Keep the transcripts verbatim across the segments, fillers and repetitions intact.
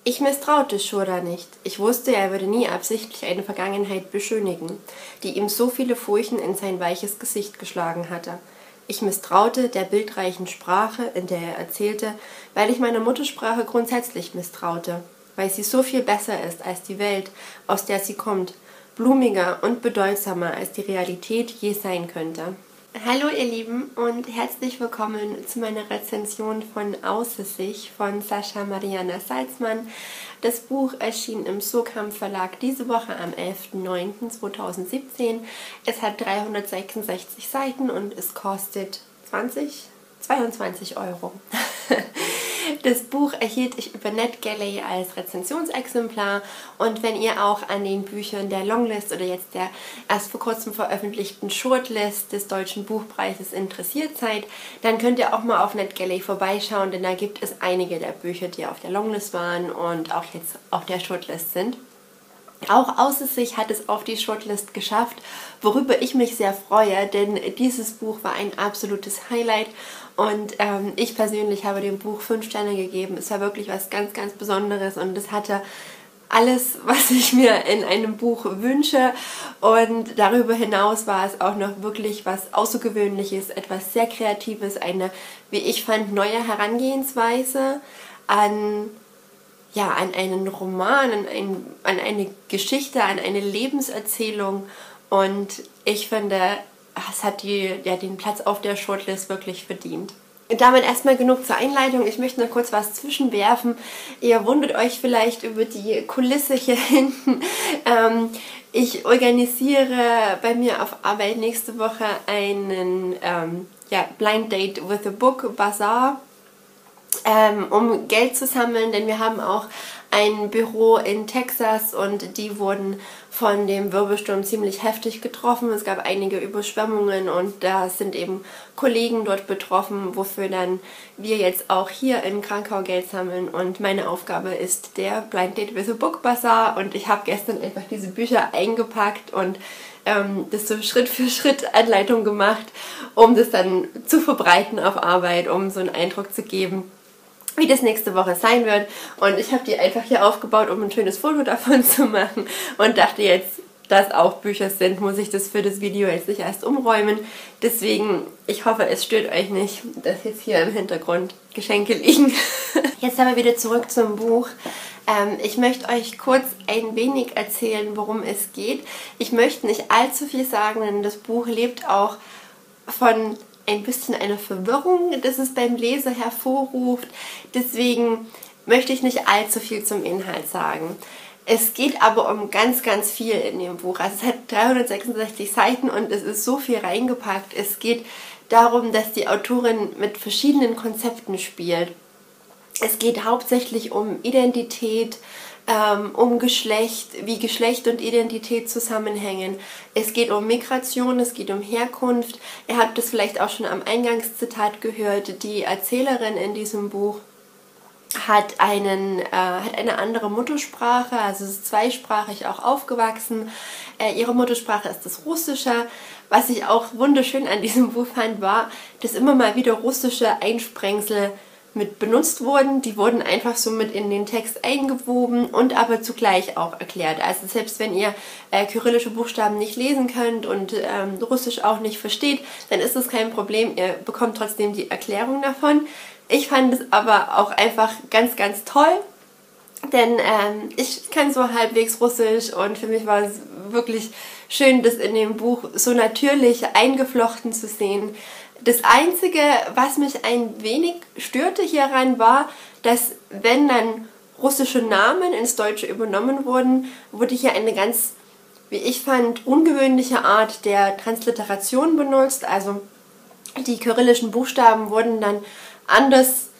Ich misstraute Shura nicht. Ich wusste, er würde nie absichtlich eine Vergangenheit beschönigen, die ihm so viele Furchen in sein weiches Gesicht geschlagen hatte. Ich misstraute der bildreichen Sprache, in der er erzählte, weil ich meiner Muttersprache grundsätzlich misstraute, weil sie so viel besser ist als die Welt, aus der sie kommt, blumiger und bedeutsamer als die Realität je sein könnte. Hallo ihr Lieben und herzlich willkommen zu meiner Rezension von Außer sich von Sascha Mariana Salzman. Das Buch erschien im Surkamp Verlag diese Woche am elften neunten zweitausendsiebzehn. Es hat dreihundertsechsundsechzig Seiten und es kostet zwanzig, zweiundzwanzig Euro. Das Buch erhielt ich über NetGalley als Rezensionsexemplar und wenn ihr auch an den Büchern der Longlist oder jetzt der erst vor kurzem veröffentlichten Shortlist des Deutschen Buchpreises interessiert seid, dann könnt ihr auch mal auf NetGalley vorbeischauen, denn da gibt es einige der Bücher, die auf der Longlist waren und auch jetzt auf der Shortlist sind. Auch Außer sich hat es auf die Shortlist geschafft, worüber ich mich sehr freue, denn dieses Buch war ein absolutes Highlight und ähm, ich persönlich habe dem Buch fünf Sterne gegeben. Es war wirklich was ganz, ganz Besonderes und es hatte alles, was ich mir in einem Buch wünsche und darüber hinaus war es auch noch wirklich was Außergewöhnliches, etwas sehr Kreatives, eine, wie ich fand, neue Herangehensweise an ja, an einen Roman, an, ein, an eine Geschichte, an eine Lebenserzählung und ich finde, es hat die, ja, den Platz auf der Shortlist wirklich verdient. Damit erstmal genug zur Einleitung. Ich möchte noch kurz was zwischenwerfen. Ihr wundert euch vielleicht über die Kulisse hier hinten. Ähm, ich organisiere bei mir auf Arbeit nächste Woche einen ähm, ja, Blind Date with a Book Bazaar. Ähm, um Geld zu sammeln, denn wir haben auch ein Büro in Texas und die wurden von dem Wirbelsturm ziemlich heftig getroffen. Es gab einige Überschwemmungen und da sind eben Kollegen dort betroffen, wofür dann wir jetzt auch hier in Krankau Geld sammeln und meine Aufgabe ist der Blind Date with a Book Bazaar und ich habe gestern einfach diese Bücher eingepackt und ähm, das so Schritt für Schritt Anleitung gemacht, um das dann zu verbreiten auf Arbeit, um so einen Eindruck zu geben, wie das nächste Woche sein wird und ich habe die einfach hier aufgebaut, um ein schönes Foto davon zu machen und dachte jetzt, dass auch Bücher sind, muss ich das für das Video jetzt nicht erst umräumen. Deswegen, ich hoffe, es stört euch nicht, dass jetzt hier im Hintergrund Geschenke liegen. Jetzt aber wieder zurück zum Buch. Ähm, ich möchte euch kurz ein wenig erzählen, worum es geht. Ich möchte nicht allzu viel sagen, denn das Buch lebt auch von ein bisschen eine Verwirrung, das es beim Leser hervorruft. Deswegen möchte ich nicht allzu viel zum Inhalt sagen. Es geht aber um ganz, ganz viel in dem Buch. Also es hat dreihundertsechsundsechzig Seiten und es ist so viel reingepackt. Es geht darum, dass die Autorin mit verschiedenen Konzepten spielt. Es geht hauptsächlich um Identität, ähm, um Geschlecht, wie Geschlecht und Identität zusammenhängen. Es geht um Migration, es geht um Herkunft. Ihr habt das vielleicht auch schon am Eingangszitat gehört. Die Erzählerin in diesem Buch hat, einen, äh, hat eine andere Muttersprache, also ist zweisprachig auch aufgewachsen. Äh, ihre Muttersprache ist das Russische. Was ich auch wunderschön an diesem Buch fand, war, dass immer mal wieder russische Einsprengsel mit benutzt wurden. Die wurden einfach so mit in den Text eingewoben und aber zugleich auch erklärt. Also selbst wenn ihr äh, kyrillische Buchstaben nicht lesen könnt und ähm, Russisch auch nicht versteht, dann ist das kein Problem. Ihr bekommt trotzdem die Erklärung davon. Ich fand es aber auch einfach ganz, ganz toll, denn ähm, ich kann so halbwegs Russisch und für mich war es wirklich schön, das in dem Buch so natürlich eingeflochten zu sehen. Das Einzige, was mich ein wenig störte hieran, war, dass wenn dann russische Namen ins Deutsche übernommen wurden, wurde hier eine ganz, wie ich fand, ungewöhnliche Art der Transliteration benutzt. Also die kyrillischen Buchstaben wurden dann anders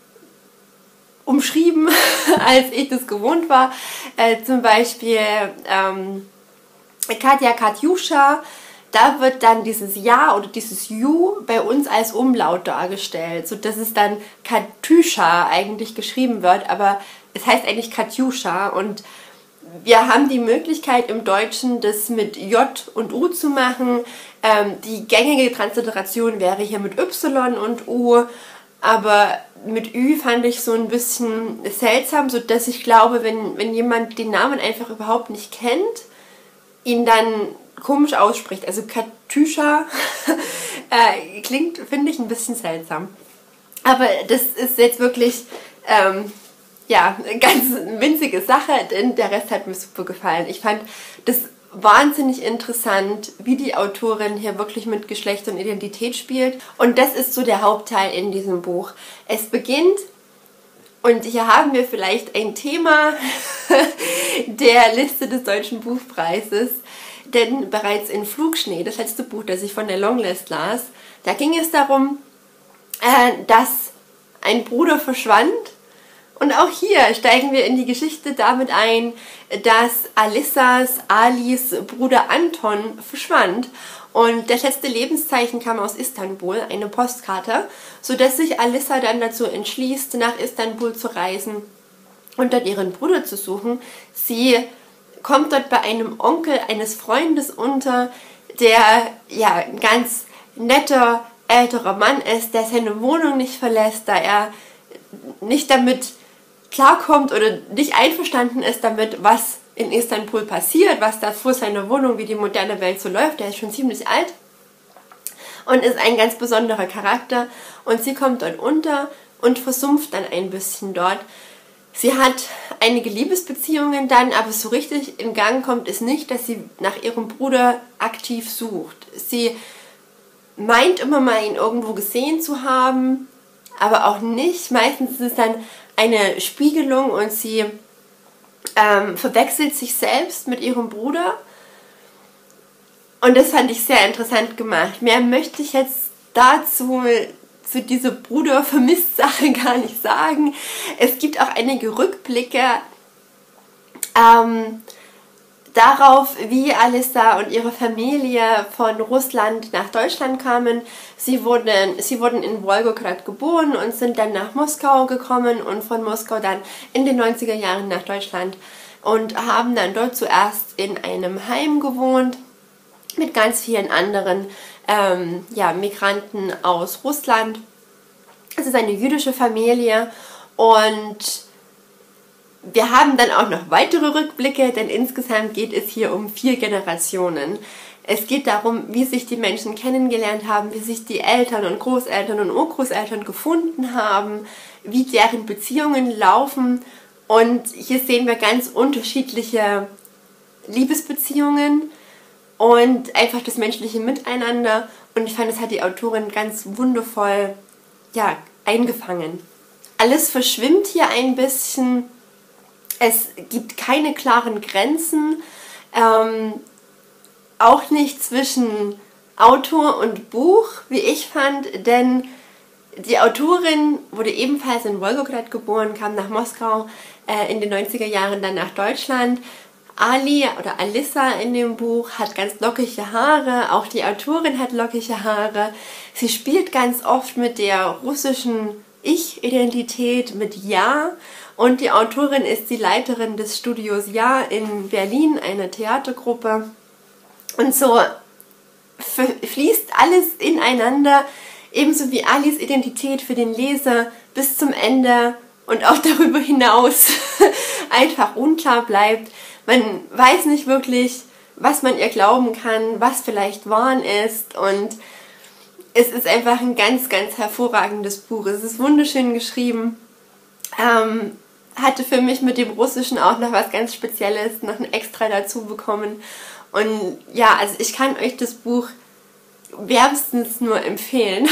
umschrieben, als ich das gewohnt war. Äh, zum Beispiel ähm, Katja Katjuscha. Da wird dann dieses Ja oder dieses Ju bei uns als Umlaut dargestellt, sodass es dann Katjuscha eigentlich geschrieben wird, aber es heißt eigentlich Katjuscha und wir haben die Möglichkeit im Deutschen das mit J und U zu machen. Ähm, die gängige Transliteration wäre hier mit Y und U, aber mit Ü fand ich so ein bisschen seltsam, sodass ich glaube, wenn, wenn jemand den Namen einfach überhaupt nicht kennt, ihn dann komisch ausspricht. Also Katjuscha äh, klingt, finde ich, ein bisschen seltsam. Aber das ist jetzt wirklich ähm, ja, eine ganz winzige Sache, denn der Rest hat mir super gefallen. Ich fand das wahnsinnig interessant, wie die Autorin hier wirklich mit Geschlecht und Identität spielt. Und das ist so der Hauptteil in diesem Buch. Es beginnt, und hier haben wir vielleicht ein Thema der Liste des Deutschen Buchpreises, denn bereits in Flugschnee, das letzte Buch, das ich von der Longlist las, da ging es darum, äh, dass ein Bruder verschwand. Und auch hier steigen wir in die Geschichte damit ein, dass Alissas, Alis Bruder Anton verschwand. Und das letzte Lebenszeichen kam aus Istanbul, eine Postkarte, sodass sich Alissa dann dazu entschließt, nach Istanbul zu reisen und dort ihren Bruder zu suchen. Sie kommt dort bei einem Onkel eines Freundes unter, der ja ein ganz netter älterer Mann ist, der seine Wohnung nicht verlässt, da er nicht damit klarkommt oder nicht einverstanden ist damit, was in Istanbul passiert, was da vor seiner Wohnung, wie die moderne Welt so läuft. Der ist schon ziemlich alt und ist ein ganz besonderer Charakter. Und sie kommt dort unter und versumpft dann ein bisschen dort. Sie hat einige Liebesbeziehungen dann, aber so richtig in Gang kommt es nicht, dass sie nach ihrem Bruder aktiv sucht. Sie meint immer mal, ihn irgendwo gesehen zu haben, aber auch nicht. Meistens ist es dann eine Spiegelung und sie ähm, verwechselt sich selbst mit ihrem Bruder. Und das fand ich sehr interessant gemacht. Mehr möchte ich jetzt dazu, zu dieser Bruder-Vermisst-Sache gar nicht sagen. Es gibt auch einige Rückblicke ähm, darauf, wie Alissa und ihre Familie von Russland nach Deutschland kamen. Sie wurden, sie wurden in Wolgograd geboren und sind dann nach Moskau gekommen und von Moskau dann in den neunziger Jahren nach Deutschland und haben dann dort zuerst in einem Heim gewohnt mit ganz vielen anderen ähm, ja, Migranten aus Russland. Es ist eine jüdische Familie und wir haben dann auch noch weitere Rückblicke, denn insgesamt geht es hier um vier Generationen. Es geht darum, wie sich die Menschen kennengelernt haben, wie sich die Eltern und Großeltern und Urgroßeltern gefunden haben, wie deren Beziehungen laufen. Und hier sehen wir ganz unterschiedliche Liebesbeziehungen und einfach das menschliche Miteinander. Und ich fand, das hat die Autorin ganz wundervoll ja, eingefangen. Alles verschwimmt hier ein bisschen. Es gibt keine klaren Grenzen, ähm, auch nicht zwischen Autor und Buch, wie ich fand, denn die Autorin wurde ebenfalls in Wolgograd geboren, kam nach Moskau äh, in den neunziger Jahren dann nach Deutschland. Ali oder Alissa in dem Buch hat ganz lockige Haare, auch die Autorin hat lockige Haare. Sie spielt ganz oft mit der russischen Ich-Identität, mit Ja. Und die Autorin ist die Leiterin des Studios Ja in Berlin, eine Theatergruppe. Und so fließt alles ineinander, ebenso wie Alis Identität für den Leser bis zum Ende und auch darüber hinaus einfach unklar bleibt. Man weiß nicht wirklich, was man ihr glauben kann, was vielleicht wahr ist, und es ist einfach ein ganz, ganz hervorragendes Buch. Es ist wunderschön geschrieben. Ähm, hatte für mich mit dem Russischen auch noch was ganz Spezielles, noch ein Extra dazu bekommen. Und ja, also ich kann euch das Buch wärmstens nur empfehlen.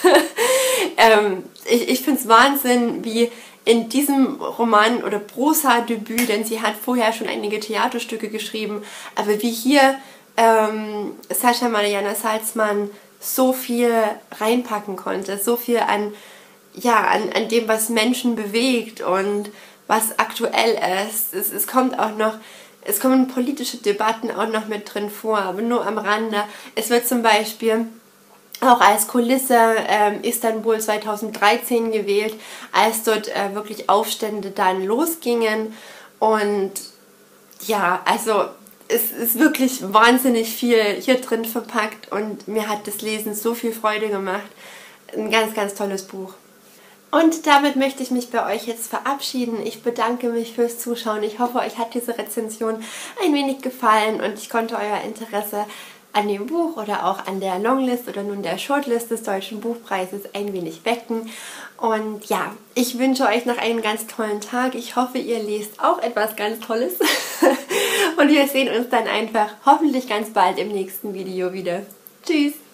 ähm, ich ich finde es Wahnsinn, wie in diesem Roman oder Prosa-Debüt, denn sie hat vorher schon einige Theaterstücke geschrieben, aber wie hier ähm, Sascha Mariana Salzman so viel reinpacken konnte, so viel an, ja, an, an dem, was Menschen bewegt und was aktuell ist. Es, es kommt auch noch, es kommen politische Debatten auch noch mit drin vor, aber nur am Rande. Es wird zum Beispiel auch als Kulisse ähm, Istanbul zweitausenddreizehn gewählt, als dort äh, wirklich Aufstände dann losgingen. Und ja, also es ist wirklich wahnsinnig viel hier drin verpackt und mir hat das Lesen so viel Freude gemacht. Ein ganz, ganz tolles Buch. Und damit möchte ich mich bei euch jetzt verabschieden. Ich bedanke mich fürs Zuschauen. Ich hoffe, euch hat diese Rezension ein wenig gefallen und ich konnte euer Interesse an dem Buch oder auch an der Longlist oder nun der Shortlist des Deutschen Buchpreises ein wenig wecken. Und ja, ich wünsche euch noch einen ganz tollen Tag. Ich hoffe, ihr lest auch etwas ganz Tolles. Und wir sehen uns dann einfach hoffentlich ganz bald im nächsten Video wieder. Tschüss!